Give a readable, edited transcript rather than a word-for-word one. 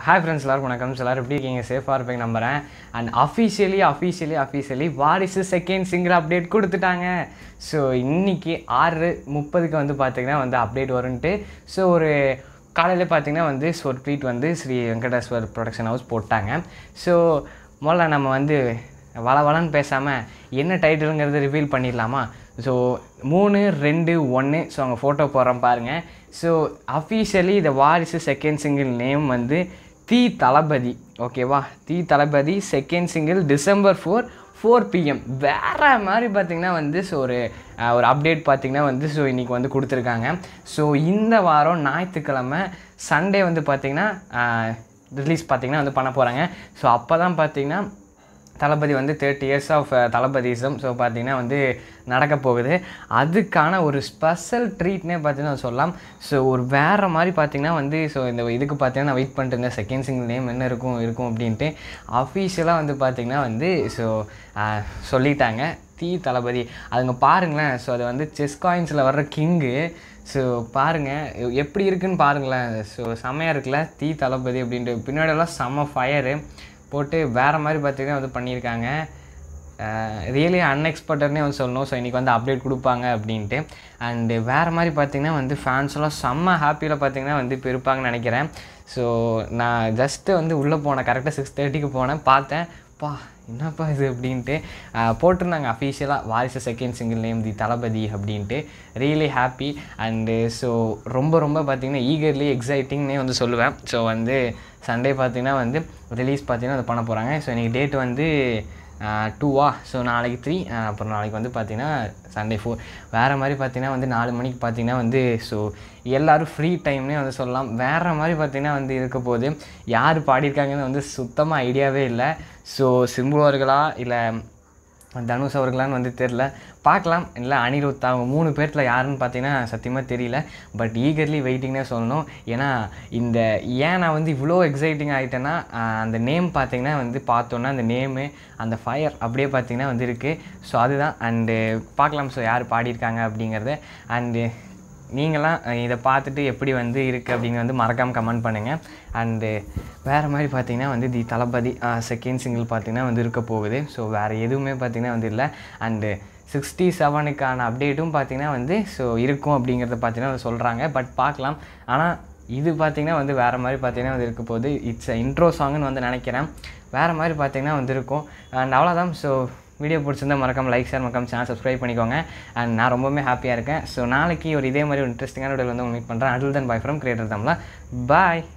Hi friends, எல்லாருக்கும் வணக்கம். எல்லாரும் எப்படி இருக்கீங்க? சேஃபா இருப்பீங்க நம்புறேன். And officially Varisu second single update கொடுத்துட்டாங்க. ஸோ இன்னைக்கு 6:30க்கு வந்து பார்த்தீங்கன்னா வந்து அப்டேட் வரும்ன்ட்டு ஸோ ஒரு காலையில் பார்த்தீங்கன்னா வந்து ஒரு ட்வீட் வந்து ஸ்ரீ வெங்கடேஸ்வர் ப்ரொடக்ஷன் ஹவுஸ் போட்டாங்க. ஸோ முதல்ல நம்ம வந்து வளன்னு பேசாமல் என்ன டைட்டிலுங்கிறது ரிவீல் பண்ணிடலாமா? ஸோ 3, 2, 1 ஸோ அவங்க ஃபோட்டோ போடுறோம் பாருங்கள். ஸோ அஃபீஷியலி இந்த வாரிசு செகண்ட் சிங்கிள் நேம் வந்து தளபதி. ஓகேவா? Thalapathy second single December 4 PM. வேறு மாதிரி பார்த்திங்கன்னா வந்து ஸோ ஒரு அப்டேட் பார்த்திங்கன்னா வந்து ஸோ இன்றைக்கி வந்து கொடுத்துருக்காங்க. ஸோ இந்த வாரம் ஞாயிற்றுக்கிழமை சண்டே வந்து பார்த்திங்கன்னா ரிலீஸ் பார்த்திங்கன்னா வந்து பண்ண போகிறாங்க. ஸோ அப்போ தான் பார்த்திங்கன்னா தளபதி வந்து 30 years ஆஃப் தளபதிசம் ஸோ பார்த்திங்கன்னா வந்து நடக்க போகுது. அதுக்கான ஒரு ஸ்பெஷல் ட்ரீட்னே பார்த்திங்கன்னா சொல்லலாம். ஸோ ஒரு வேறு மாதிரி பார்த்திங்கன்னா வந்து ஸோ இந்த இதுக்கு பார்த்திங்கன்னா நான் வெயிட் பண்ணிட்டு இருந்தேன் செகண்ட் சிங்கிள் நேம் என்ன இருக்கும் அப்படின்ட்டு. அஃபீஷியலாக வந்து பார்த்திங்கன்னா வந்து ஸோ சொல்லிட்டாங்க தளபதி. அதுங்க பாருங்களேன். ஸோ அது வந்து செஸ் காயின்ஸில் வர்ற கிங்கு. ஸோ பாருங்கள் எப்படி இருக்குதுன்னு பாருங்களேன். ஸோ செம்மையாக இருக்குல்ல தளபதி அப்படின்ட்டு. பின்னாடியெல்லாம் செம்ம ஃபயரு போட்டு வேறு மாதிரி பார்த்திங்கன்னா வந்து பண்ணியிருக்காங்க. ரியலி அன்எக்ஸ்பெக்டட்னே வந்து சொல்லணும். ஸோ இன்றைக்கி வந்து அப்டேட் கொடுப்பாங்க அப்படின்ட்டு. அண்டு வேறு மாதிரி பார்த்திங்கன்னா வந்து ஃபேன்ஸ்லாம் செம்ம ஹாப்பியில் பார்த்திங்கன்னா வந்து இப்போ இருப்பாங்கன்னு நினைக்கிறேன். ஸோ நான் ஜஸ்ட்டு வந்து உள்ளே போனேன். கரெக்டாக 6:30க்கு போனேன். பார்த்தேன் என்னப்பா இது அப்படின்ட்டு போட்டிருந்தாங்க அஃபீஷியலாக வாரிசு செகண்ட் சிங்கிள் நேம் தளபதி அப்படின்ட்டு. ரியலி ஹாப்பி அண்டு ஸோ ரொம்ப பார்த்திங்கன்னா ஈகர்லி எக்ஸைட்டிங்னே வந்து சொல்லுவேன். ஸோ வந்து சண்டே பார்த்திங்கன்னா வந்து ரிலீஸ் பார்த்திங்கன்னா அது பண்ண போகிறாங்க. ஸோ இன்றைக்கி டேட் வந்து 2 ஸோ நாளைக்கு 3 அப்புறம் நாளைக்கு வந்து பார்த்திங்கன்னா சண்டே 4. வேறு மாதிரி பார்த்திங்கன்னா வந்து 4 மணிக்கு பார்த்திங்கன்னா வந்து ஸோ எல்லோரும் ஃப்ரீ டைம்னே வந்து சொல்லலாம். வேறு மாதிரி பார்த்திங்கன்னா வந்து இருக்க போது யார் பாடியிருக்காங்கன்னு வந்து சுத்தமாக ஐடியாவே இல்லை. ஸோ சிம்பு அவர்களா இல்லை தனுஷ் அவர்களான்னு வந்து தெரில. பார்க்கலாம். இல்லை அனிருத் அவங்க 3 பேர்த்தில் யாருன்னு பார்த்தீங்கன்னா சத்தியமாக தெரியல. பட் ஈகர்லி வெயிட்டிங்னே சொல்லணும். ஏன்னா ஏன் நான் வந்து இவ்வளோ எக்ஸைட்டிங் ஆகிட்டேன்னா அந்த நேம் பார்த்திங்கன்னா வந்து பார்த்தோன்னா அந்த நேமு அந்த ஃபயர் அப்படியே பார்த்திங்கன்னா வந்து இருக்குது. ஸோ அதுதான். அண்டு பார்க்கலாம் ஸோ யார் பாடியிருக்காங்க அப்படிங்கிறது. அண்டு நீங்களாம் இதை பார்த்துட்டு எப்படி வந்து இருக்குது அப்படிங்கிறது வந்து மறக்காமல் கமெண்ட் பண்ணுங்கள். அண்டு வேறு மாதிரி பார்த்திங்கன்னா வந்து தளபதி செகண்ட் சிங்கிள் பார்த்திங்கன்னா வந்து இருக்க போகுது. ஸோ வேறு எதுவுமே பார்த்திங்கன்னா வந்து இல்லை. அண்டு 67க்கான அப்டேட்டும் பார்த்திங்கன்னா வந்து ஸோ இருக்கும் அப்படிங்கிறத பார்த்திங்கன்னா சொல்கிறாங்க. பட் பார்க்கலாம். ஆனால் இது பார்த்திங்கன்னா வந்து வேறு மாதிரி பார்த்திங்கன்னா வந்து இருக்க போகுது. இட்ஸ் இன்ட்ரோ சாங்குன்னு வந்து நினைக்கிறேன். வேறு மாதிரி பார்த்திங்கன்னா வந்து இருக்கும். அண்ட் அவ்வளோதான். ஸோ வீடியோ பிடிச்சிருந்தால் மறக்காம லைக் ஷேர் மறக்காம சேனல் சப்ஸ்கிரைப் பண்ணிக்கோங்க. அண்ட் நான் ரொம்பவே ஹாப்பியாக இருக்கேன். ஸோ நாளைக்கு ஒரு இதே மாதிரி ஒரு இன்ட்ரெஸ்டிங்கான வீடியோ வந்து மீட் பண்ணுறேன். Until then bye from creator Tamizha. Bye.